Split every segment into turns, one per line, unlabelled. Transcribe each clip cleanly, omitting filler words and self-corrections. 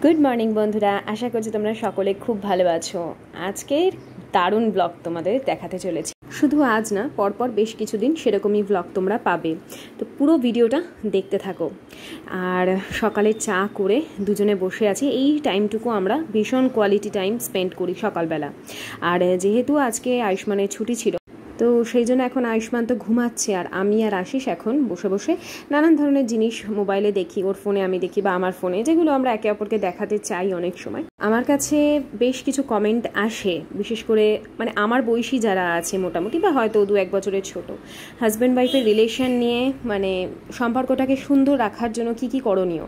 Good morning बंधुरा आशा करছি তোমরা সকলে খুব ভালো আছো। আজকের দারুণ ব্লগ তোমাদের দেখাতে চলেছি। শুধু আজ না, পরপর বেশ কিছুদিন সেরকমই ব্লগ তোমরা পাবে, তো পুরো ভিডিওটা দেখতে থাকো। আর সকালে চা করে দুজনে বসে আছি। এই টাইমটুকু আমরা ভীষণ কোয়ালিটি টাইম স্পেন্ড করি সকালবেলা। আর যেহেতু আজকে আয়ুষ্মানের ছুটি ছিল, তো সেই জন্য এখন আয়ুষ্মান তো ঘুমাচ্ছে, আর আমি আর আশিস এখন বসে বসে নানান ধরনের জিনিস মোবাইলে দেখি, ওর ফোনে আমি দেখি বা আমার ফোনে, যেগুলো আমরা একে অপরকে দেখাতে চাই। অনেক সময় আমার কাছে বেশ কিছু কমেন্ট আসে, বিশেষ করে মানে আমার বয়সী যারা আছে মোটামুটি, বা হয়তো 2-1 বছরের ছোট, হাজব্যান্ড ওয়াইফের রিলেশন নিয়ে মানে সম্পর্কটাকে সুন্দর রাখার জন্য কি কি করণীয়।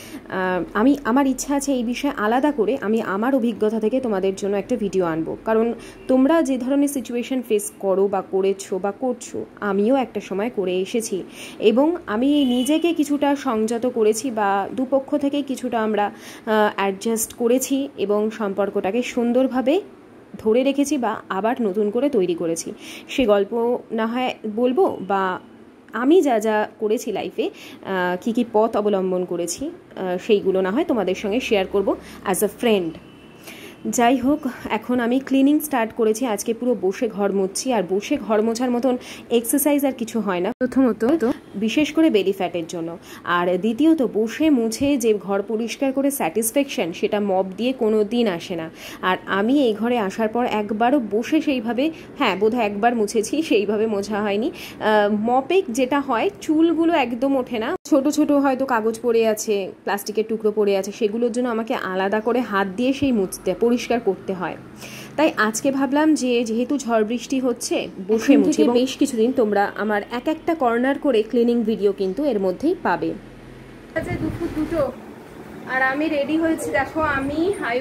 আমার ইচ্ছা আছে এই বিষয়ে আলাদা করে আমি আমার অভিজ্ঞতা থেকে তোমাদের জন্য একটা ভিডিও আনবো, কারণ তোমরা যে ধরনের সিচুয়েশন ফেস করো বা করেছো বা করছো, আমিও একটা সময় করে এসেছি, এবং আমি নিজেকে কিছুটা সংযত করেছি বা দুপক্ষ থেকে কিছুটা আমরা অ্যাডজাস্ট করেছি এবং সম্পর্কটাকে সুন্দরভাবে ধরে রেখেছি বা আবার নতুন করে তৈরি করেছি। সে গল্প না হয় বলবো, বা আমি যা যা করেছি লাইফে, কী কী পথ অবলম্বন করেছি, সেইগুলো না হয় তোমাদের সঙ্গে শেয়ার করব অ্যাজ আ ফ্রেন্ড। যাই হোক, এখন আমি ক্লিনিং স্টার্ট করেছি। আজকে পুরো বসে ঘর মুছছি, আর বসে ঘর মোছার মতন এক্সারসাইজ আর কিছু হয় না। প্রথমত তো বিশেষ করে বেলি ফ্যাটের জন্য, আর দ্বিতীয়ত বসে মুছে যে ঘর পরিষ্কার করে স্যাটিসফ্যাকশন, সেটা মপ দিয়ে কোনো দিন আসে না। আর আমি এই ঘরে আসার পর একবারও বসে সেইভাবে, হ্যাঁ বোধহয় একবার মুছেছি, সেইভাবে মোছা হয়নি। মপে যেটা হয়, চুলগুলো একদম ওঠে না, ছোট ছোট হয়তো কাগজ পড়ে আছে, প্লাস্টিকের টুকরো পড়ে আছে, সেগুলোর জন্য আমাকে আলাদা করে হাত দিয়ে সেই মুছতে পরিষ্কার করতে হয়। তাই আজকে ভাবলাম যে যেহেতু ঝড় বৃষ্টি হচ্ছে, বসে মুছে বেশ কিছুদিন তোমরা আমার এক একটা কর্নার করে ক্লিনিং ভিডিও কিন্তু এর মধ্যেই পাবে। আচ্ছা, দুপুর 2টো, আর আমি রেডি হয়েছি। দেখো, আমি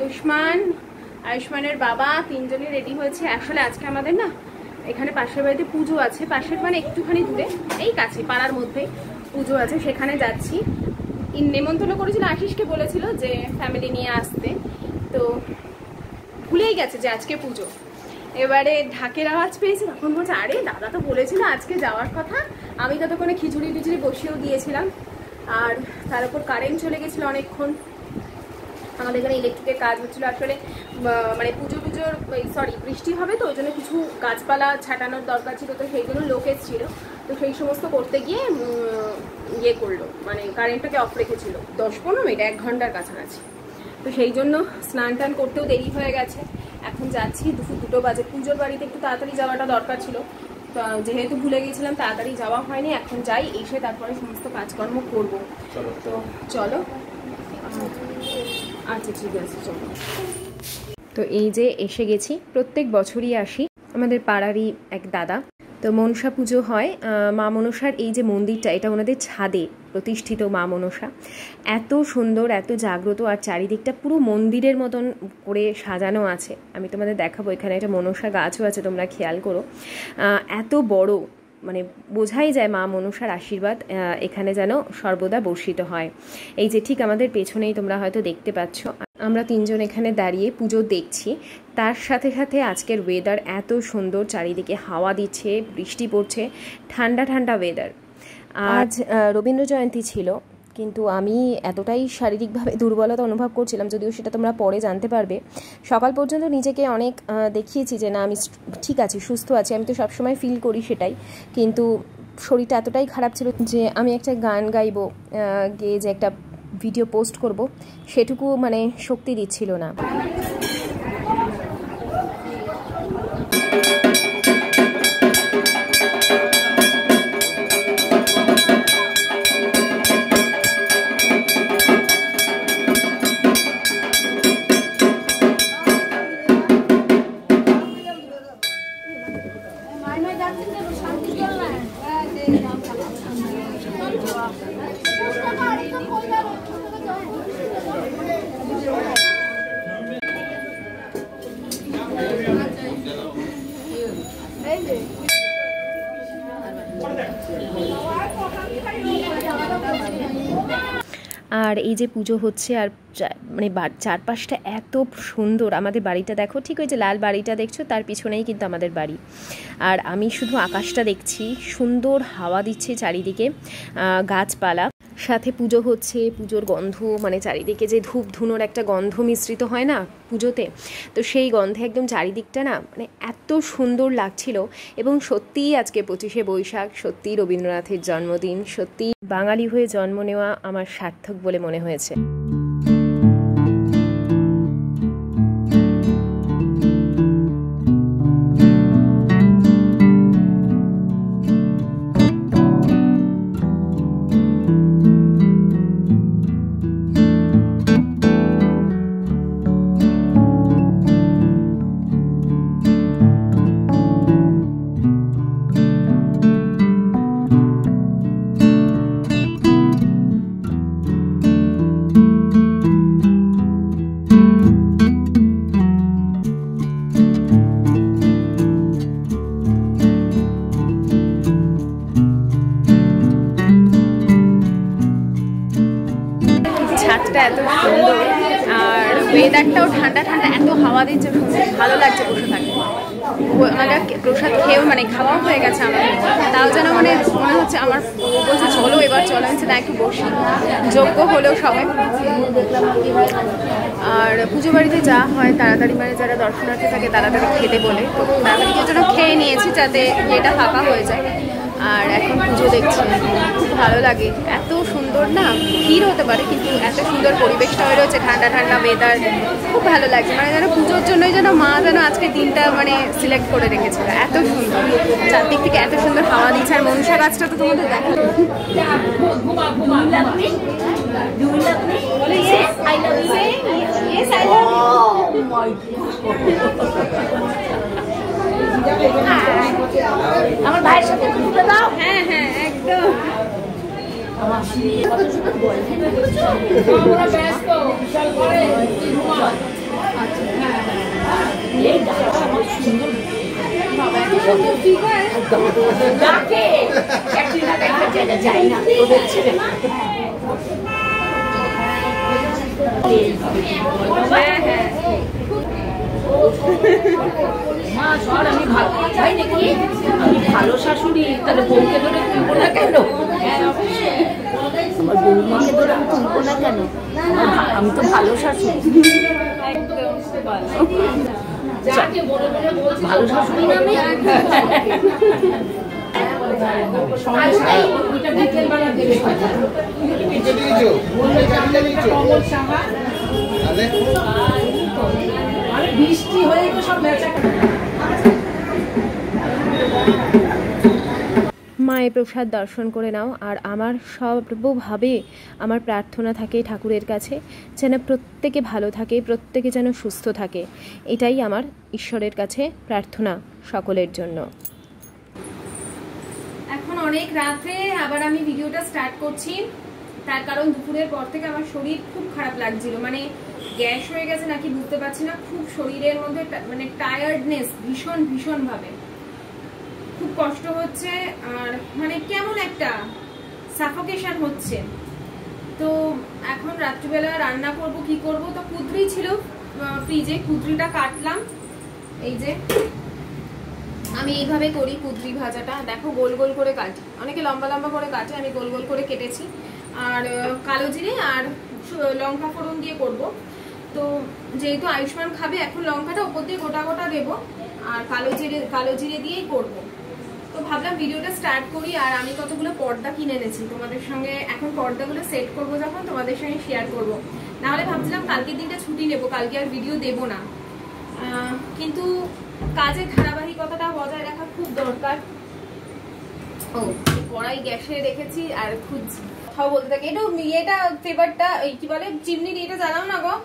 আয়ুষ্মানের বাবা তিনজনই রেডি হয়েছে। আসলে আজকে আমাদের না এখানে পাশের বাড়িতে পুজো আছে, পাশের মানে একটুখানি দূরে, এই কাছে পাড়ার মধ্যে পুজো আছে, সেখানে যাচ্ছি। নেমন্তন্ন করেছিল, আশিসকে বলেছিল যে ফ্যামিলি নিয়ে আসতে, তো ভুলেই গেছে যে আজকে পুজো। এবারে ঢাকের আওয়াজ পেয়েছি, তখন বলছে আরে দাদা তো বলেছিল আজকে যাওয়ার কথা। আমি ততক্ষণে খিচুড়ি টিচুড়ি বসিয়েও দিয়েছিলাম, আর তার উপর কারেন্ট চলে গেছিলো অনেকক্ষণ। আমাদের এখানে ইলেকট্রিকের কাজ হচ্ছিলো আসলে, মানে বৃষ্টি হবে তো ওই জন্য কিছু গাছপালা ছাটানোর দরকার ছিল, তো সেই জন্য লোক এসেছিল, তো সেই সমস্ত করতে গিয়ে ইয়ে করলো, মানে কারেন্টটাকে অফ রেখেছিল 10-15 মিনিট, 1 ঘন্টার কাছাকাছি। তো সেই জন্য স্নান টান করতেও দেরি হয়ে গেছে। এখন যাচ্ছি, দুপুর 2টো বাজে। পুজোর বাড়িতে একটু তাড়াতাড়ি যাওয়াটা দরকার ছিল, যেহেতু ভুলে গিয়েছিলাম তাড়াতাড়ি যাওয়া হয়নি। এখন যাই, এসে তারপরে সমস্ত কাজকর্ম করবো। তো চলো, আচ্ছা ঠিক আছে চলো। তো এই যে এসে গেছি, প্রত্যেক বছরই আসি, আমাদের পাড়ারই এক দাদা। তো মনসা পুজো হয়, মা মনসার এই যে মন্দিরটা, এটা ওনাদের ছাদে প্রতিষ্ঠিত মা মনসা। এত সুন্দর, এত জাগ্রত, আর চারিদিকটা পুরো মন্দিরের মতন করে সাজানো আছে। আমি তোমাদের দেখাবো, এখানে একটা মনসা গাছও আছে, তোমরা খেয়াল করো। এত বড়, মানে বোঝাই যায় মা মনসার আশীর্বাদ এখানে যেন সর্বদা বর্ষিত হয়। এই যে ঠিক আমাদের পেছনেই তোমরা হয়তো দেখতে পাচ্ছ, আমরা তিনজন এখানে দাঁড়িয়ে পুজো দেখছি। তার সাথে সাথে আজকের ওয়েদার এত সুন্দর, চারিদিকে হাওয়া দিচ্ছে, বৃষ্টি পড়ছে, ঠান্ডা ঠান্ডা ওয়েদার। আজ রবীন্দ্র জয়ন্তী ছিল, কিন্তু আমি এতটাই শারীরিকভাবে দুর্বলতা অনুভব করছিলাম, যদিও সেটা তোমরা পরে জানতে পারবে। সকাল পর্যন্ত নিজেকে অনেক দেখিয়েছি যে না আমি ঠিক আছি, সুস্থ আছি, আমি তো সবসময় ফিল করি সেটাই, কিন্তু শরীরটা এতটাই খারাপ ছিল যে আমি একটা গান গাইবো, গেয়ে যে একটা ভিডিও পোস্ট করব, সেটুকু মানে শক্তি দিচ্ছিল না। আর এই যে পুজো হচ্ছে, আর মানে চারপাশটা এত সুন্দর। আমাদের বাড়িটা দেখো, ঠিক ওই যে লাল বাড়িটা দেখছো, তার পিছনেই কিন্তু আমাদের বাড়ি। আর আমি শুধু আকাশটা দেখছি, সুন্দর হাওয়া দিচ্ছে চারিদিকে, গাছপালা। সাথে পুজো হচ্ছে, পুজোর গন্ধ, মানে চারিদিকে যে ধূপ ধুনোর একটা গন্ধ মিশ্রিত হয় না পুজোতে, তো সেই গন্ধে একদম চারিদিকটা না মানে এত সুন্দর লাগছিল। এবং সত্যিই আজকে 25শে বৈশাখ, সত্যিই রবীন্দ্রনাথের জন্মদিন, সত্যিই বাঙালি হয়ে জন্ম নেওয়া আমার সার্থক বলে মনে হয়েছে। এত সুন্দর আর ওয়েদারটাও ঠান্ডা ঠান্ডা, এত হাওয়া দিচ্ছে, ভালো লাগছে বসে থাকতে। ওনারা প্রসাদ খেয়েও মানে খাওয়াও হয়ে গেছে আমার, তাও যেন মানে মনে হচ্ছে আমার বলছে চলো এবার চলো, হচ্ছে না একটু বসি, যোগ্য হলেও সবাই। আর পুজো বাড়িতে যা হয় তাড়াতাড়ি, মানে যারা দর্শনার্থী থাকে তাড়াতাড়ি খেতে বলে, তো তাড়াতাড়ি জন্য খেয়ে নিয়েছি যাতে এটা ফাঁকা হয়ে যায়। আর এখন পুজো দেখছি, খুব ভালো লাগে, এত সুন্দর না, ভিড় হতে পারে কিন্তু এত সুন্দর পরিবেশটা হয়ে রয়েছে, ঠান্ডা ঠান্ডা ওয়েদার, খুব ভালো লাগছে। মানে যেন পুজোর জন্যই যেন মা যেন আজকে দিনটা মানে সিলেক্ট করে রেখেছিল, এত সুন্দর, চারদিক থেকে এত সুন্দর হাওয়া দিচ্ছে। আর মনসা গাছটা তো তোমাদের দেখা
আমার ভাইয়ের সাথে তুলে দাও।
হ্যাঁ হ্যাঁ একদম।
যাই না ওদের ছেলে মা সর, আমি ভালো চাই নাকি, আমি ভালো শাশুড়ি, তাহলে বউকে ধরে তুলবো না কেন? আমার বৌমাকে ধরে আমি তুলবো না কেন? আমি তো ভালো শাশুড়ি, ভালো শাশুড়ি না আমি। বৃষ্টি হয়ে সব
মায়ের প্রসাদ দর্শন করে নাও। আর আমার সর্বভাবে আমার প্রার্থনা থাকে ঠাকুরের কাছে যেন প্রত্যেকে ভালো থাকে, প্রত্যেকে যেন সুস্থ থাকে, এটাই আমার ঈশ্বরের কাছে প্রার্থনা সকলের জন্য। এখন অনেক রাত্রে আবার আমি ভিডিওটা স্টার্ট করছি, তার কারণ দুপুরের পর থেকে আমার শরীর খুব খারাপ লাগছিল, মানে গ্যাস হয়ে গেছে নাকি বুঝতে পারছি না, খুব শরীরের মধ্যে মানে টায়ার্ডনেস ভীষণ ভীষণ ভাবে, খুব কষ্ট হচ্ছে, আর মানে কেমন একটা সাফোকেশন হচ্ছে। তো এখন রাত্রিবেলা রান্না করব, কি করব, তো কুদরি ছিল ফ্রিজে, কুদরিটা কাটলাম। এই যে আমি এইভাবে করি কুদরি ভাজাটা, দেখো গোল গোল করে কাটি, অনেকে লম্বা লম্বা করে কাটে, আমি গোল গোল করে কেটেছি। আর কালো জিরে আর লঙ্কা ফোড়ন দিয়ে করব। তো যেহেতু আয়ুষ্মান খাবে, এখন লঙ্কাটা উপর দিয়ে গোটা গোটা দেবো, আর কালো জিরে দিয়েই করব। তো ভাবলাম ভিডিওটা স্টার্ট করি। আর আমি কতগুলো পর্দা কিনে এনেছি তোমাদের সঙ্গে, এখন পর্দাগুলো সেট করবো যখন তোমাদের সঙ্গে শেয়ার করব। নাহলে ভাবছিলাম কালকের দিনটা ছুটি নেবো, কালকে আর ভিডিও দেবো না, কিন্তু কাজের ধারাবাহিকতাটা বজায় রাখা খুব দরকার। ও কড়াই গ্যাসে রেখেছি আর খুঁজছি, কথাও বলতে থাকি। একটু এটা ফ্লেভারটা কি বলে চিমনির এটা জানাও না গো।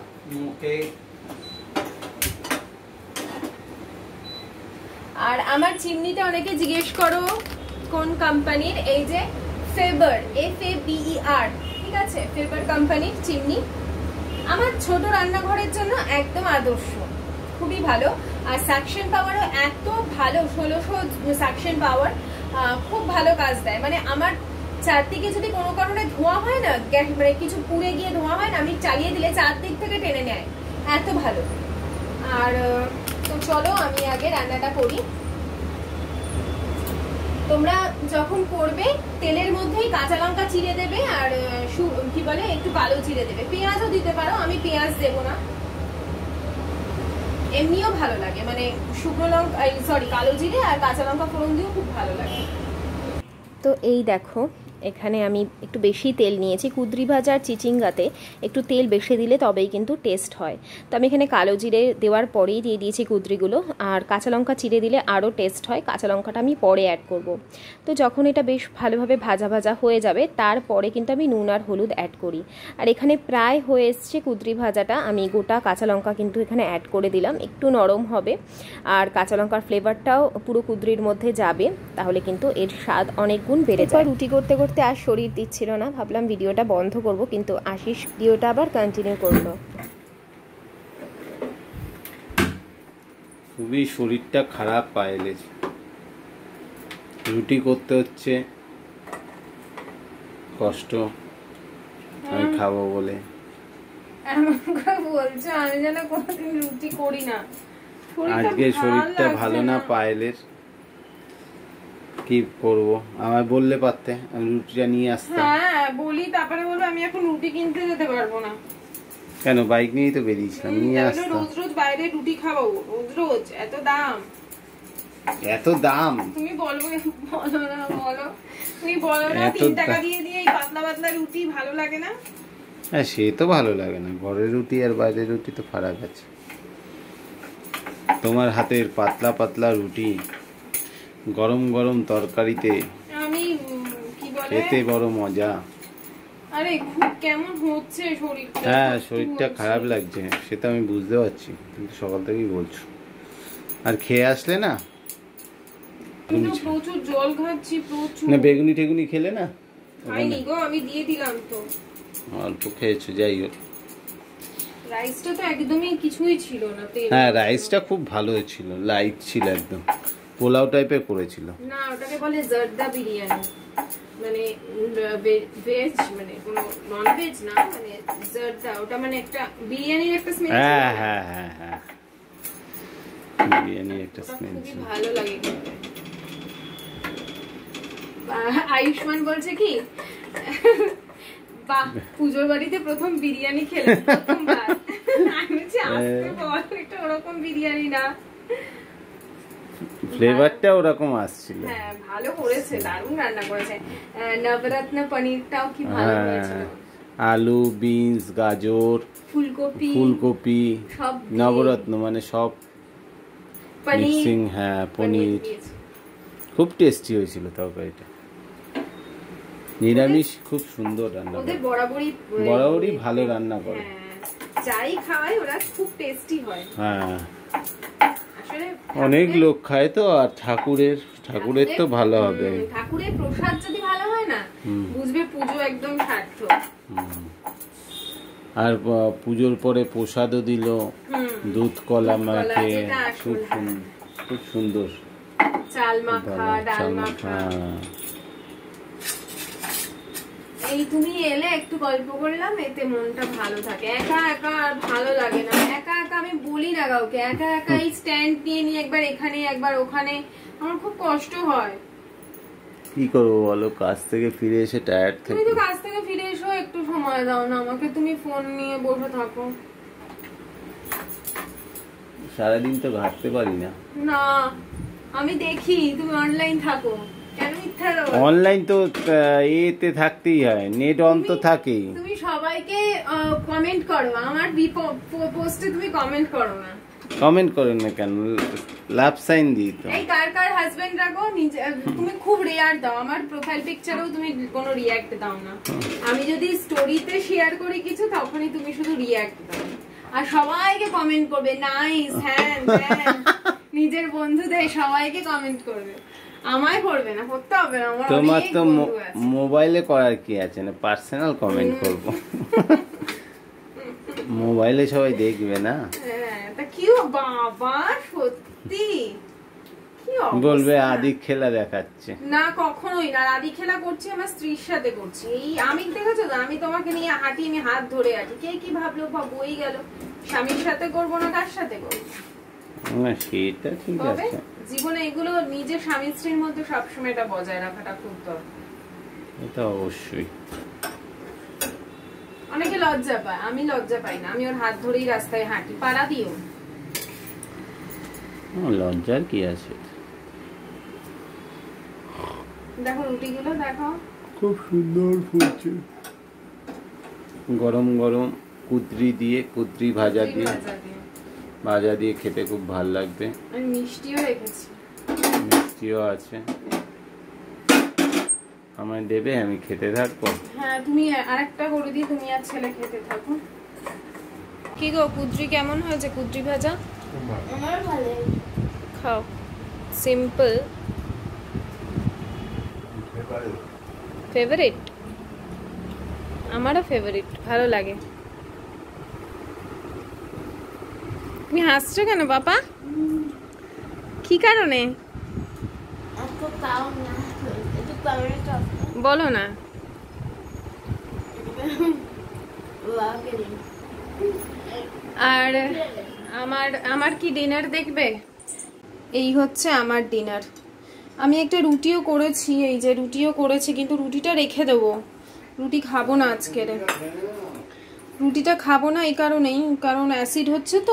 আর আমার চিমনিটা অনেকে জিজ্ঞেস করো কোন কোম্পানির, এই যে ফেবার, FABER, ঠিক আছে, ফেবার কোম্পানির চিমনি, আমার ছোট রান্নাঘরের জন্য একদম আদর্শ, খুবই ভালো। আর সাকশন পাওয়ারও এত ভালো, 1600 সাকশন পাওয়ার, খুব ভালো কাজ দেয়। মানে আমার চারদিকে যদি কোনো কারণে ধোঁয়া হয় না, মানে কিছু পুড়ে গিয়ে ধোঁয়া হয় না, আমি চালিয়ে দিলে চারদিক থেকে টেনে নেয়, এত ভালো। আর তো চলো আমি আগে রান্নাটা করি। তোমরা যখন করবে তেলের মধ্যেই কাঁচা লঙ্কা চিড়ে দেবে আর কি বলে একটু কালো জিরে দেবে, পেঁয়াজও দিতে পারো, আমি পেঁয়াজ দেবো না, এমনিও ভালো লাগে, মানে শুকনো লঙ্কা কালো জিরে আর কাঁচা লঙ্কা ফোড়ন দিয়েও খুব ভালো লাগে। তো এই দেখো এখানে আমি একটু বেশি তেল নিয়েছি, কুদরি ভাজা আর চিচিঙ্গাতে একটু তেল বেশি দিলে তবেই কিন্তু টেস্ট হয়। তো আমি এখানে কালো জিরে দেওয়ার পরেই দিয়ে দিয়েছি কুদরিগুলো, আর কাঁচা লঙ্কা চিড়ে দিলে আরও টেস্ট হয়, কাঁচা লঙ্কাটা আমি পরে অ্যাড করব। তো যখন এটা বেশ ভালোভাবে ভাজা ভাজা হয়ে যাবে তারপরে কিন্তু আমি নুন আর হলুদ অ্যাড করি। আর এখানে প্রায় হয়ে এসছে কুদরি ভাজাটা, আমি গোটা কাঁচা লঙ্কা কিন্তু এখানে অ্যাড করে দিলাম, একটু নরম হবে আর কাঁচা লঙ্কার ফ্লেভারটাও পুরো কুদরির মধ্যে যাবে, তাহলে কিন্তু এর স্বাদ অনেক গুণ বেড়ে যায়। রুটি করতে করতে আর শরীর দিচ্ছিল না, ভাবলাম ভিডিওটা বন্ধ করব, কিন্তু আশিস ভিডিওটা আবার কন্টিনিউ করলো।
খুবই শরীরটা খারাপ পায়েলের, রুটি করতে হচ্ছে, কষ্ট, আমি খাবো বলে।
বলছো আমি যেন কোনোদিন রুটি করি না,
আজকে শরীরটা ভালো না পায়েলের, কি করবো, আমায় বললে পারতে, আমি রুটিটা নিয়ে আসতাম।
হ্যাঁ বলি, তারপরে বলবো আমি এখন রুটি কিনতে যেতে পারবো না।
কেন, বাইক নিয়েই তো বেরিয়েছিলাম, নিয়ে আসতাম।
রোজ রোজ বাইরে রুটি খাবো, রোজ রোজ এত দাম,
এত দাম?
তুমি বলো না, বলো তুমি বলো না, 3 টাকা দিয়ে দিয়ে এই পাতলা পাতলা রুটি ভালো লাগে না?
হ্যাঁ সে তো ভালো লাগে না, ঘরের রুটি আর বাইরের রুটি তো ফারাক আছে। তোমার হাতের পাতলা পাতলা রুটি গরম গরম তরকারিতে
আমি কি বলে
খেতে বড় মজা।
আরে খুব কেমন হচ্ছে শরীরটা?
হ্যাঁ শরীরটা খারাপ লাগছে, সেটা আমি বুঝতে পারছি, কিন্তু সকাল থেকেই বলছো। আর খেয়ে আসলে না,
প্রচুর জল খাচ্ছি, প্রচুর।
না বেগুনি টেগুনি খেলে না?
খাইনি গো, আমি দিয়ে দিলাম তো।
অল্প খেয়েছো, যাই হোক।
রাইসটা তো একদমই কিছুই ছিল না, তেল।
হ্যাঁ রাইসটা খুব ভালো ছিল, লাইট ছিল একদম, পোলাও টাইপের করেছিল।
না ওটাকে বলে জর্দা বিরিয়ানি, মানে ভেজ, মানে কোনো নন ভেজ না, মানে জর্দা, ওটা মানে একটা বিরিয়ানির একটা স্মেল।
হ্যাঁ হ্যাঁ হ্যাঁ হ্যাঁ, বিরিয়ানির একটা স্মেল ছিল,
ভালো লাগে খেতে। আয়ুষ্মান বলছে কি, বাহ পুজোর বাড়িতে প্রথম বিরিয়ানি খেলাম প্রথমবার। আমি বলছি আজকে বল এটা ওরকম বিরিয়ানি না,
ফ্লেভারটা ওরকম আসছিল।
হ্যাঁ ভালো করেছে, দারুণ রান্না করেছে। নবরত্ন পনিরটাও কি ভালো হয়েছিল,
আলু, বিনস, গাজর, ফুলকপি
সব
নবরত্ন মানে সব মিক্সিং। হ্যাঁ পনির খুব টেস্টি হয়েছিল তরকারিটা, নিরামিষ খুব সুন্দর রান্না,
ওদের বরাবরই ভালো রান্না করে, যাই খাওয়ায় ওরা খুব টেস্টি হয়।
হ্যাঁ অনেক লোক খায় তো, আর ঠাকুরের তো ভালো হবে,
ঠাকুরের প্রসাদ যদি ভালো হয় না বুঝবে পুজো একদম সার্থক।
আর পুজোর পরে প্রসাদও দিল, দুধ কলা মাখে, খুব সুন্দর,
চাল মাখা, ডাল মাখা। এই তুমি এলে একটু গল্প করলাম, এতে মনটা ভালো থাকে, একা একা আর ভালো লাগে না, একা একা আমি বলি না কাউকে, একা একা এই স্ট্যান্ড নিয়ে নিয়ে একবার এখানে একবার ওখানে, আমার খুব কষ্ট হয়।
কি করবো বলো, কাজ থেকে ফিরে এসে টায়ার্ড থাকি।
তুমি তো কাজ থেকে ফিরে এসো, একটু সময় দাও না আমাকে, তুমি ফোন নিয়ে বসে থাকো।
সারাদিন তো ঘাটতে পারি না।
না আমি দেখি তুমি অনলাইন থাকো, কেন মিথ্যা বলো?
অনলাইন তো এতে থাকতেই হয়, নেট অন তো থাকেই।
তুমি সবাইকে কমেন্ট করো, আমার পোস্টে তুমি কমেন্ট করো না।
কমেন্ট করেন না কেন, লাভ সাইন দিই তো।
এই কার কার হাজবেন্ড রাখো, তুমি খুব রেয়ার দাও, আমার প্রোফাইল পিকচারেও তুমি কোনো রিঅ্যাক্ট দাও না, আমি যদি স্টোরিতে শেয়ার করি কিছু তখনই তুমি শুধু রিঅ্যাক্ট দাও, আর সবাইকে কমেন্ট করবে নাইস হ্যান ত্যান, নিজের বন্ধুদের সবাইকে কমেন্ট করবে, আমায় করবে না, করতে হবে না।
তোমার তো মোবাইলে করার কি আছে, না পার্সোনাল কমেন্ট করব, মোবাইলে সবাই দেখবে না।
তা কি বাবা সত্যি
বলবে আদি খেলা দেখাচ্ছে,
না কখনোই না, আদি খেলা করছি আমার স্ত্রীর সাথে করছি। এই আমি দেখেছো তো, আমি তোমাকে নিয়ে হাঁটি, আমি হাত ধরে আছি, কে কি ভাবলো বই গেল, স্বামীর সাথে করবো না কার সাথে করবো?
না সেটা ঠিক আছে,
জীবনে এগুলো নিজের স্বামী স্ত্রীর মধ্যে সবসময় এটা বজায় রাখাটা খুব দরকার।
এটা অবশ্যই।
অনেকে লজ্জা পায়, আমি লজ্জা পাই না, আমি ওর হাত ধরেই রাস্তায় হাঁটি, পাড়া দিও।
লজ্জার কি আছে?
দেখো রুটিগুলো দেখো,
খুব সুন্দর ফুলছে। গরম গরম কুদরি দিয়ে, কুদরি ভাজা দিয়ে খেতে খুব ভালো লাগবে।
আমি মিষ্টিও রেখেছি,
মিষ্টিও আছে। আমায় দেবে, আমি খেতে থাকবো।
হ্যাঁ তুমি আরেকটা করে দিই, তুমি আর ছেলে খেতে থাকো। কি গো কুদরি কেমন হয়েছে? কুদরি ভাজা
আমার ভালো।
খাও, সিম্পল। ফেভারিট? আমারও ফেভারিট, ভালো লাগে। তুমি হাসছো কেন বাবা? কি কারণে বলো না। আর আমার কি ডিনার দেখবে? এই হচ্ছে আমার ডিনার। আমি একটা রুটিও করেছি, এই যে রুটিও করেছি, কিন্তু রুটিটা রেখে দেবো। রুটি খাবো না আজকের, রুটিটা খাবো না এই কারণেই, কারণ অ্যাসিড হচ্ছে তো,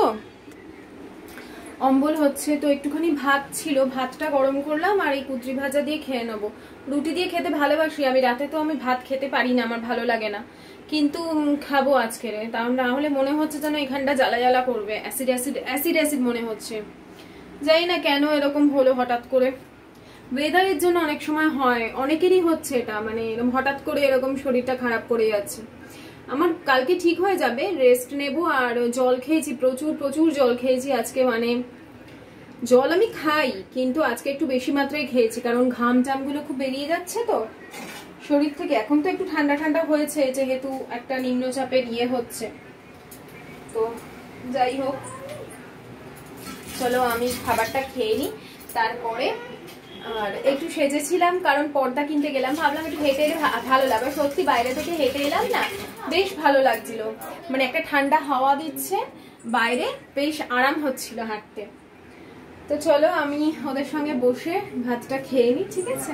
অম্বল হচ্ছে তো। একটুখানি ভাত ছিল, ভাতটা গরম করলাম আর এই কুদরি ভাজা দিয়ে খেয়ে নেবো। রুটি দিয়ে খেতে ভালোবাসি আমি, রাতে তো আমি ভাত খেতে পারি না, আমার ভালো লাগে না, কিন্তু খাবো আজকের। তা না হলে মনে হচ্ছে যেন এখানটা জ্বালা জ্বালা করবে, অ্যাসিড অ্যাসিড অ্যাসিড অ্যাসিড মনে হচ্ছে। জানি না কেন এরকম হলো হঠাৎ করে, ওয়েদারের জন্য অনেক সময় হয়, অনেকেরই হচ্ছে এটা, মানে এরকম হঠাৎ করে এরকম শরীরটা খারাপ করে যাচ্ছে। আমার কালকে ঠিক হয়ে যাবে, রেস্ট নেব। আর জল খেয়েছি, প্রচুর প্রচুর জল খেয়েছি আজকে, মানে জল আমি খাই কিন্তু আজকে একটু বেশি মাত্রায় খেয়েছি, কারণ ঘাম টামগুলো খুব বেরিয়ে যাচ্ছে তো শরীর থেকে। এখন তো একটু ঠান্ডা ঠান্ডা হয়েছে, যেহেতু একটা নিম্নচাপের ইয়ে হচ্ছে। তো যাই হোক, চলো আমি খাবারটা খেয়ে নিই, তারপরে। আর একটু সেজেছিলাম কারণ পর্দা কিনতে গেলাম, ভাবলাম একটু হেঁটে এলে ভালো লাগবে। সত্যি বাইরে থেকে হেঁটে এলাম না, বেশ ভালো লাগছিল, মানে একটা ঠান্ডা হাওয়া দিচ্ছে বাইরে, বেশ আরাম হচ্ছিল হাঁটতে। তো চলো আমি ওদের সঙ্গে বসে ভাতটা খেয়ে নিই, ঠিক আছে?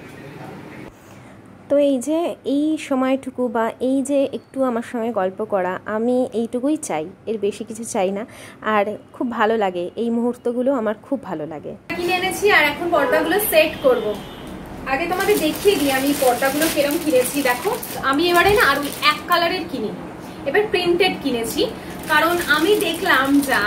তো এই যে এই সময়টুকু বা এই যে একটু আমার সঙ্গে গল্প করা, আমি এইটুকুই চাই, এর বেশি কিছু চাই না। আর খুব ভালো লাগে এই মুহূর্তগুলো, আমার খুব ভালো লাগে।
কিনে এনেছি আর এখন পর্দাগুলো সেট করব। আগে তোমাদের দেখিয়ে দিই আমি পর্দাগুলো কিরকম কিনেছি। দেখো আমি এবারে না আর ওই এক কালারের কিনি, এবার প্রিন্টেড কিনেছি, কারণ আমি দেখলাম যা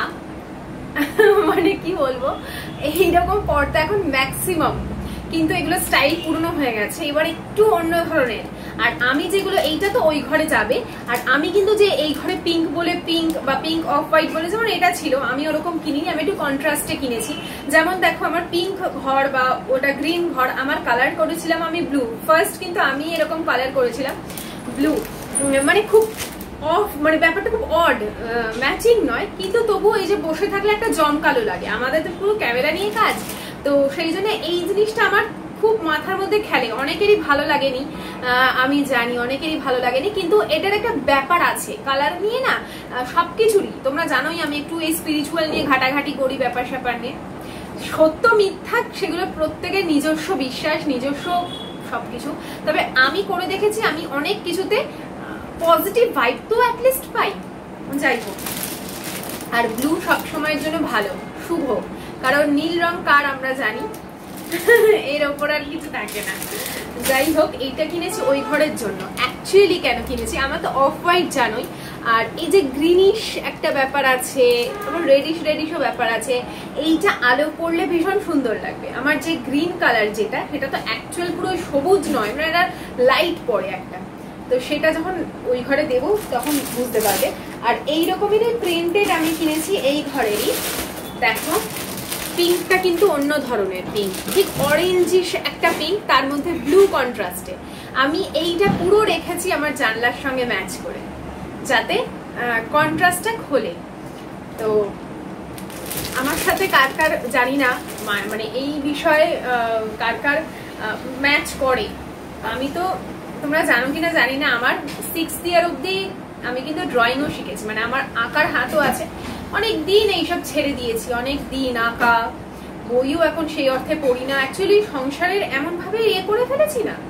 মানে কি বলবো, এইরকম পর্দা এখন ম্যাক্সিমাম, কিন্তু এগুলো স্টাইল পুরনো হয়ে গেছে, এবার একটু অন্য ধরনের। আর আমি যেগুলো, এইটা তো ওই ঘরে যাবে, আর আমি কিন্তু যে এই ঘরে পিঙ্ক বলে, পিঙ্ক বা পিঙ্ক অফ হোয়াইট বলে যেমন এটা ছিল, আমি ওরকম কিনিনি, আমি একটু কন্ট্রাস্টে কিনেছি। যেমন দেখো আমার পিঙ্ক ঘর বা ওটা গ্রিন ঘর, আমার কালার করেছিলাম আমি ব্লু ফার্স্ট, কিন্তু আমি এরকম কালার করেছিলাম ব্লু, মানে খুব অফ, মানে ব্যাপারটা খুব অড, ম্যাচিং নয়, কিন্তু তবু এই যে বসে থাকলে একটা জমকালো লাগে। আমাদের তো পুরো ক্যামেরা নিয়ে কাজ, তো সেই জন্য এই জিনিসটা আমার খুব মাথার মধ্যে খেলে। অনেকেরই ভালো লাগেনি, আমি জানি অনেকেরই ভালো লাগেনি, কিন্তু এটার একটা ব্যাপার আছে কালার নিয়ে না, সবকিছুরই। তোমরা জানোই আমি একটু এই স্পিরিচুয়াল নিয়ে ঘাটাঘাটি করি, ব্যাপার স্যাপার নিয়ে। সত্য মিথ্যা সেগুলো প্রত্যেকের নিজস্ব বিশ্বাস, নিজস্ব সবকিছু। তবে আমি করে দেখেছি, আমি অনেক কিছুতে পজিটিভ ভাইব তো অ্যাটলিস্ট পাই। যাই হোক, আর ব্লু সবসময়ের জন্য ভালো, শুভ, কারণ নীল রং কার আমরা জানি, এর ওপর আর কিছু থাকে না। যাই হোক, এইটা কিনেছি ওই ঘরের জন্য। অ্যাকচুয়ালি কেন কিনেছি, আমার তো অফ হোয়াইট জানোই, আর এই যে গ্রিনিশ একটা ব্যাপার আছে, আবার রেডিশও ব্যাপার আছে, এইটা আলো পড়লে ভীষণ সুন্দর লাগবে। আমার যে গ্রিন কালার যেটা, সেটা তো অ্যাকচুয়াল পুরো সবুজ নয়, মানে এটা লাইট পড়ে একটা, তো সেটা যখন ওই ঘরে দেবো তখন বুঝতে পারবে। আর এই রকমেরই প্রিন্টেড আমি কিনেছি এই ঘরেরই। দেখো পিঙ্কটা কিন্তু অন্য ধরনের পিঙ্ক, ঠিক অরেঞ্জিশ একটা পিঙ্ক, তার মধ্যে ব্লু কন্ট্রাস্টে। আমি এইটা পুরো রেখেছি আমার জানলার সঙ্গে ম্যাচ করে, যাতে কন্ট্রাস্টটা খোলে। তো আমার সাথে কার কার জানি না, মানে এই বিষয়ে কার কার ম্যাচ করে। আমি তো, তোমরা জানো কিনা জানি না, আমার 6th ইয়ার অব্দি আমি কিন্তু ড্রয়িংও শিখেছি, মানে আমার আঁকার হাতও আছে। অনেক দিন এইসব ছেড়ে দিয়েছি, অনেক দিন আঁকা, বইও এখন সেই অর্থে পড়ি না। অ্যাকচুয়ালি সংসারের এমনভাবে ইয়ে করে ফেলেছি না,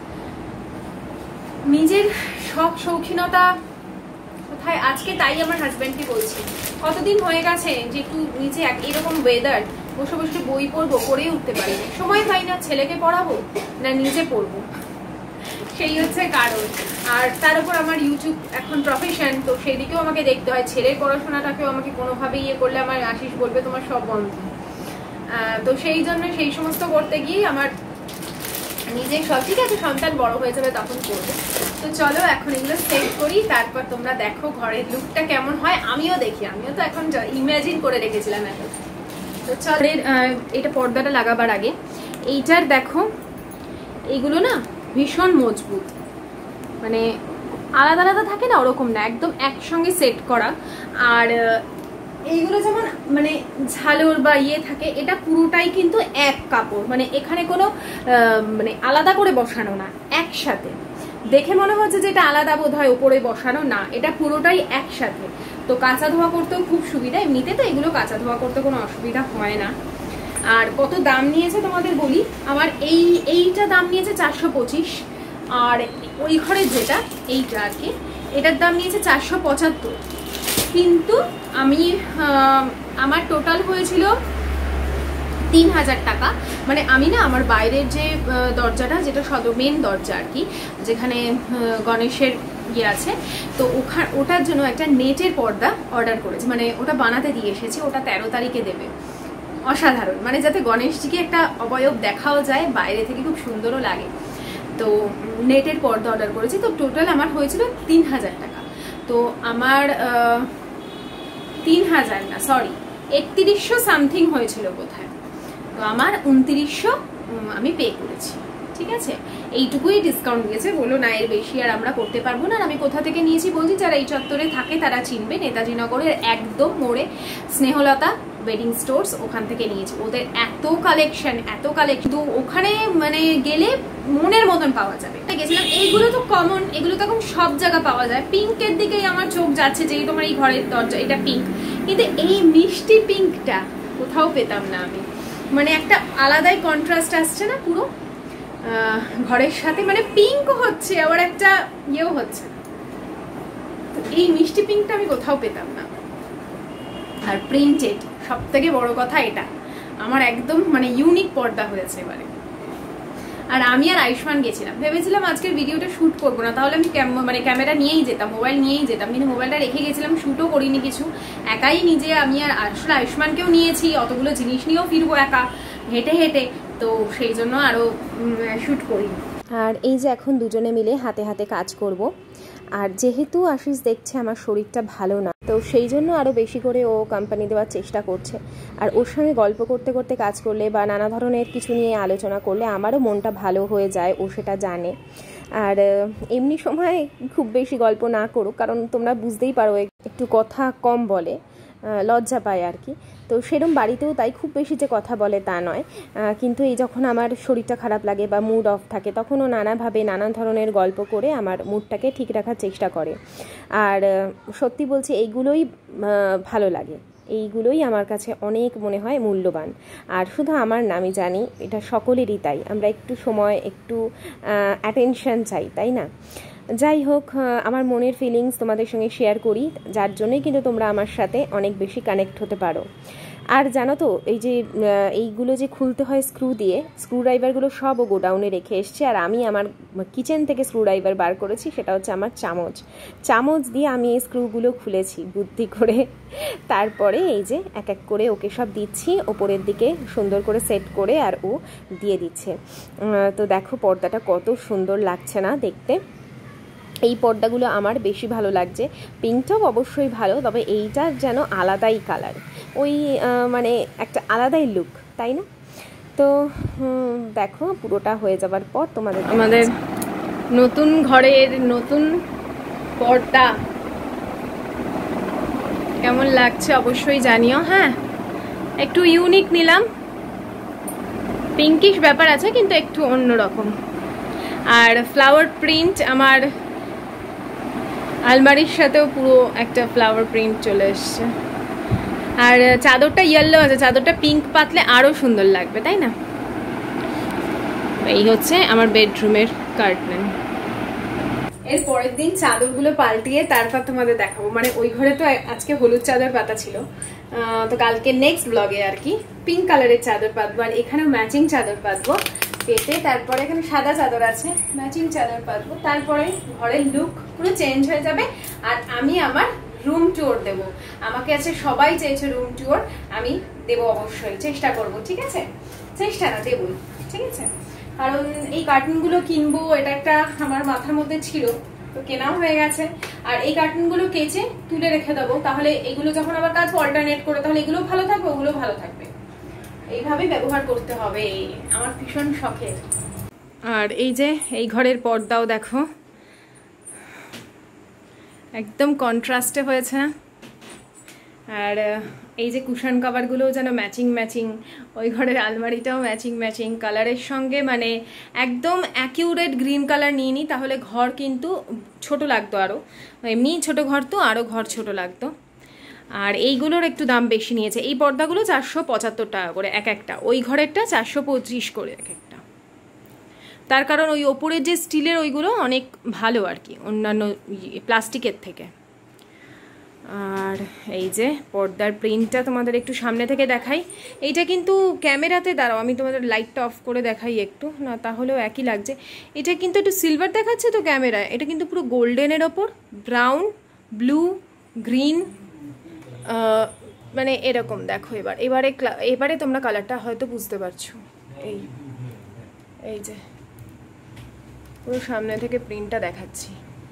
নিজের শখ শৌখিনতা কোথায়। আজকে তাই আমার হাজব্যান্ডকে বলছি, কতদিন হয়ে গেছে যে একটু নিচে এরকম ওয়েদার বসে বসে বই পড়বো, পড়েই উঠতে পারি না, সময় পাই না। ছেলেকে পড়াবো না নিজে পড়বো, সেই হচ্ছে কারণ। আর তার উপর আমার ইউটিউব এখন প্রফেশন, তো সেদিকেও আমাকে দেখতে হয়। ছেলের পড়াশোনাটাকেও আমাকে কোনোভাবে ইয়ে করলে আমার আশিস বলবে তোমার সব বন্ধ। তো সেই জন্য সেই সমস্ত করতে গিয়ে আমার নিজের সব, ঠিক আছে সন্তান বড় হয়ে যাবে তখন করবো। তো চলো এখন এগুলো সেট করি, তারপর তোমরা দেখো ঘরের লুকটা কেমন হয়, আমিও দেখি। আমিও তো এখন ইমাজিন করে রেখেছিলাম এত। তো চলো এটা পর্দাটা লাগাবার আগে এইটার দেখো, এইগুলো না ভীষণ মজবুত, মানে আলাদা আলাদা থাকে না ওরকম না, একদম একসঙ্গে সেট করা। আর এইগুলো যেমন মানে ঝালর বা ইয়ে থাকে, এটা পুরোটাই কিন্তু এক কাপড়, মানে এখানে কোনো মানে আলাদা করে বসানো না, একসাথে। দেখে মনে হচ্ছে যে এটা আলাদা বোধ হয় উপরে বসানো, না এটা পুরোটাই একসাথে। তো কাঁচা ধোয়া করতেও খুব সুবিধা, এমনিতে তো এগুলো কাঁচা ধোয়া করতে কোনো অসুবিধা হয় না। আর কত দাম নিয়েছে তোমাদের বলি, আমার এইটা দাম নিয়েছে 425, আর ওই ঘরের যেটা এইটা আর কি, এটার দাম নিয়েছে 475। কিন্তু আমি আমার টোটাল হয়েছিল 3000 টাকা। মানে আমি না আমার বাইরের যে দরজাটা, যেটা মেন দরজা আর কি, যেখানে গণেশের ইয়ে আছে, তো ওটার জন্য একটা নেটের পর্দা অর্ডার করেছি, মানে ওটা বানাতে দিয়ে এসেছি, ওটা 13 তারিখে দেবে। অসাধারণ, মানে যাতে গণেশজিকে একটা অবয়ব দেখাও যায়, বাইরে থেকে খুব সুন্দরও লাগে। তো নেটের পর্দা অর্ডার করেছি, তো টোটাল আমার হয়েছিল 3000 টাকা। তো আমার 3000 না, সরি 3100 সামথিং হয়েছিল বোধহয়। তো আমার 2900 আমি পে করেছি, ঠিক আছে। এইটুকুই ডিসকাউন্ট দিয়েছে, বললো না এর বেশি আর আমরা করতে পারবো না। আর আমি কোথা থেকে নিয়েছি বলছি, যারা এই চত্বরে থাকে তারা চিনবে, নেতাজি নগরের একদম মোড়ে স্নেহলতা ওয়েডিং স্টোর্স, ওখান থেকে নিয়েছি। ওদের এত কালেকশন, তো ওখানে মানে গেলে মনের মতন পাওয়া যাবে। গেছিলাম, এইগুলো তো কমন, এগুলো তো এখন সব জায়গা পাওয়া যায়। পিঙ্কের দিকেই আমার চোখ যাচ্ছে, যেই তোমার এই ঘরের দরজা এটা পিঙ্ক, কিন্তু এই মিষ্টি পিঙ্কটা কোথাও পেতাম না আমি। মানে একটা আলাদাই কন্ট্রাস্ট আসছে না পুরো ঘরের সাথে, মানে পিঙ্কও হচ্ছে আবার একটা ইয়েও হচ্ছে। তো এই মিষ্টি পিঙ্কটা আমি কোথাও পেতাম না। আর প্রিন্টেড, সব থেকে বড় কথা এটা আমার একদম মানে ইউনিক পর্দা হয়েছে এবারে। আর আমি আর আয়ুষ্মান গেছিলাম, ভেবেছিলাম আজকের ভিডিওটা শ্যুট করবো না, তাহলে আমি মানে ক্যামেরা নিয়েই যেতাম, মোবাইল নিয়েই যেতাম, কিন্তু মোবাইলটা রেখে গেছিলাম, শ্যুটও করিনি কিছু, একাই নিজে। আমি আর আসলে আয়ুষ্মানকেও নিয়েছি, অতগুলো জিনিস নিয়েও ফিরবো একা হেঁটে হেঁটে, তো সেই জন্য আরও শ্যুট করিনি।
আর এই যে এখন দুজনে মিলে হাতে হাতে কাজ করব। আর যেহেতু আশিস দেখছে আমার শরীরটা ভালো না, তো সেই জন্য আরও বেশি করে ও কোম্পানি দেওয়ার চেষ্টা করছে। আর ওর সঙ্গে গল্প করতে করতে কাজ করলে বা নানা ধরনের কিছু নিয়ে আলোচনা করলে আমারও মনটা ভালো হয়ে যায়, ও সেটা জানে। আর এমনি সময় খুব বেশি গল্প না করুক, কারণ তোমরা বুঝতেই পারো একটু কথা কম বলে, লজ্জা পায় আর কি। তো সেরকম বাড়িতেও তাই, খুব বেশি যে কথা বলে তা নয়, কিন্তু এই যখন আমার শরীরটা খারাপ লাগে বা মুড অফ থাকে, তখনও নানাভাবে নানা ধরনের গল্প করে আমার মুডটাকে ঠিক রাখার চেষ্টা করে। আর সত্যি বলছি এইগুলোই ভালো লাগে, এইগুলোই আমার কাছে অনেক মনে হয় মূল্যবান। আর শুধু আমার না, আমি জানি এটা সকলেরই তাই, আমরা একটু সময় একটু অ্যাটেনশন চাই, তাই না? যাই হোক, আমার মনের ফিলিংস তোমাদের সঙ্গে শেয়ার করি, যার জন্যই কিন্তু তোমরা আমার সাথে অনেক বেশি কানেক্ট হতে পারো। আর জানো তো, এই যে এইগুলো যে খুলতে হয় স্ক্রু দিয়ে, স্ক্রুড্রাইভারগুলো সবও গোডাউনে রেখে এসছে। আর আমি আমার কিচেন থেকে স্ক্রুড্রাইভার বার করেছি, সেটা হচ্ছে আমার চামচ দিয়ে আমি এই স্ক্রুগুলো খুলেছি বুদ্ধি করে। তারপরে এই যে এক এক করে ওকে সব দিচ্ছি, ওপরের দিকে সুন্দর করে সেট করে, আর ও দিয়ে দিচ্ছে। তো দেখো পর্দাটা কত সুন্দর লাগছে না দেখতে। এই পর্দাগুলো আমার বেশি ভালো লাগছে, পিঙ্কটাও অবশ্যই ভালো, তবে এইটার যেন আলাদাই কালার, ওই মানে একটা আলাদাই লুক, তাই না? তো দেখো পুরোটা হয়ে যাবার পর তোমাদের
আমাদের নতুন ঘরের নতুন পর্দা কেমন লাগছে অবশ্যই জানিও। হ্যাঁ, একটু ইউনিক নিলাম, পিঙ্কিশ ব্যাপার আছে কিন্তু একটু অন্যরকম। আর ফ্লাওয়ার প্রিন্ট, আমার আলমারির সাথেও পুরো একটা ফ্লাওয়ার প্রিন্ট চলে এসছে। আর চাদরটা ইয়েলো আছে, চাদরটা পিঙ্ক পাতলে আরো সুন্দর লাগবে, তাই না? এই হচ্ছে আমার বেডরুমের কার্টেন। এর পরের দিন চাদরগুলো পাল্টিয়ে তারপর তোমাদের দেখাবো। মানে ওই ঘরে তো আজকে হলুদ চাদর পাতা ছিল, তো কালকে নেক্সট ব্লগে আর কি পিঙ্ক কালারের চাদর পাতবো, আর এখানেও ম্যাচিং চাদর পাতবো পেতে। তারপরে এখানে সাদা চাদর আছে, ম্যাচিং চাদর পাতবো। তারপরে ঘরের লুক পুরো চেঞ্জ হয়ে যাবে। আর আমি আমার রুম ট্যুর দেবো। আমাকে আছে সবাই চেয়েছে রুম ট্যুর, আমি দেবো অবশ্যই, চেষ্টা করব, ঠিক আছে? চেষ্টা না, দেবো, ঠিক আছে? কারণ এই কার্টুনগুলো কিনবো এটা একটা আমার মাথার মধ্যে ছিল, তো কেনাও হয়ে গেছে। আর এই কার্টুনগুলো কেচে তুলে রেখে দেবো, তাহলে এগুলো যখন আবার কাজ অল্টারনেট করে, তাহলে এগুলো ভালো থাকবে, ওগুলো ভালো থাকবে, এইভাবে ব্যবহার করতে হবে। আমার ভীষণ শখের। আর এই যে এই ঘরের পর্দাও দেখো, একদম কন্ট্রাস্টে হয়েছে না? আর এই যে কুশন কাভারগুলোও যেন ম্যাচিং ম্যাচিং, ওই ঘরের আলমারিটাও ম্যাচিং ম্যাচিং কালারের সঙ্গে, মানে একদম অ্যাকিউরেট গ্রিন কালার নিয়ে নিই, তাহলে ঘর কিন্তু ছোট লাগতো আরও, এমনি ছোট ঘর তো আরও ঘর ছোট লাগতো। আর এইগুলোর একটু দাম বেশি নিয়েছে। এই পর্দাগুলো 475 টাকা করে এক একটা, ওই ঘরেরটা 425 করে এক একটা। তার কারণ ওই ওপরের যে স্টিলের ওইগুলো অনেক ভালো আর কি অন্যান্য প্লাস্টিকের থেকে। আর এই যে পর্দার প্রিন্টটা তোমাদের একটু সামনে থেকে দেখাই। এইটা কিন্তু ক্যামেরাতে, দাঁড়াও আমি তোমাদের লাইটটা অফ করে দেখাই একটু, না তাহলেও একই লাগছে। এটা কিন্তু একটু সিলভার দেখাচ্ছে তো ক্যামেরায়, এটা কিন্তু পুরো গোল্ডেনের ওপর ব্রাউন, ব্লু, গ্রিন, মানে এরকম দেখো। এবারে তোমরা কালারটা হয়তো বুঝতে পারছো। এই যে পুরো সামনে থেকে প্রিন্টটা দেখাচ্ছি,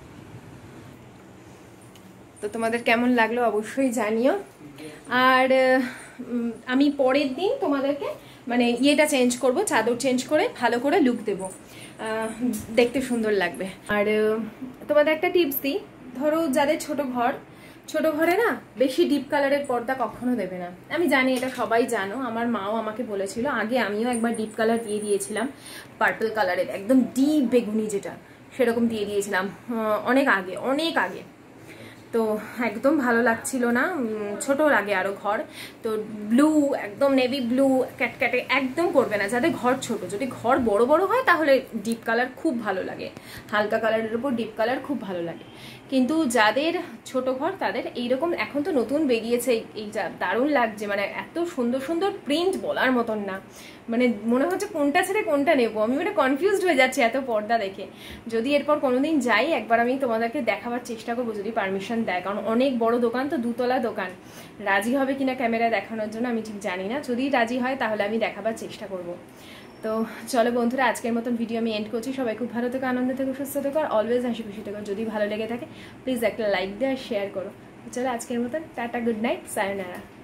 তো তোমাদের কেমন লাগলো অবশ্যই জানিও। আর আমি পরের দিন তোমাদেরকে মানে ইয়েটা চেঞ্জ করব, চাদর চেঞ্জ করে ভালো করে লুক দেব, দেখতে সুন্দর লাগবে। আর তোমাদের একটা টিপস দিই, ধরো যাদের ছোট ঘরে না বেশি ডিপ কালারের পর্দা কখনো দেবে না। আমি জানি এটা সবাই জানো, আমার মাও আমাকে বলেছিল, আগে আমিও একবার ডিপ কালার দিয়ে দিয়েছিলাম, পার্পল কালারের একদম ডিপ বেগুনি যেটা, সেরকম দিয়ে দিয়েছিলাম অনেক আগে। তো একদম ভালো লাগছিল না, ছোট লাগে আরো ঘর। তো ব্লু, একদম নেভি ব্লু ক্যাটক্যাটে একদম করবে না যাদের ঘর ছোট। যদি ঘর বড় বড় হয় তাহলে ডিপ কালার খুব ভালো লাগে, হালকা কালারের উপর ডিপ কালার খুব ভালো লাগে। কিন্তু যাদের ছোট ঘর তাদের এইরকম, এখন তো নতুন বেরিয়েছে এই দারুণ লাগছে, মানে এত সুন্দর সুন্দর প্রিন্ট বলার মতন না, মানে মনে হচ্ছে কোনটা ছেড়ে কোনটা নেবো। আমি মানে কনফিউজড হয়ে যাচ্ছি এত পর্দা দেখে। যদি এরপর কোনোদিন যাই একবার আমি তোমাদেরকে দেখাবার চেষ্টা করবো, যদি পারমিশন দেয়, কারণ অনেক বড় দোকান তো, 2 তলা দোকান। রাজি হবে কিনা ক্যামেরা দেখানোর জন্য আমি ঠিক জানি না, যদি রাজি হয় তাহলে আমি দেখাবার চেষ্টা করব। তো চলো বন্ধুরা, আজকের মতন ভিডিও আমি এন্ড করছি। সবাই খুব ভালো থেকো, আনন্দ থেকো, সুস্থ থেকো, আর অলওয়েজ হাসি খুশি থেকো। যদি ভালো লেগে থাকে প্লিজ একটা লাইক দিয়ে আর শেয়ার করো। চলো আজকের মতন টাটা, গুড নাইট, সায়োনারা।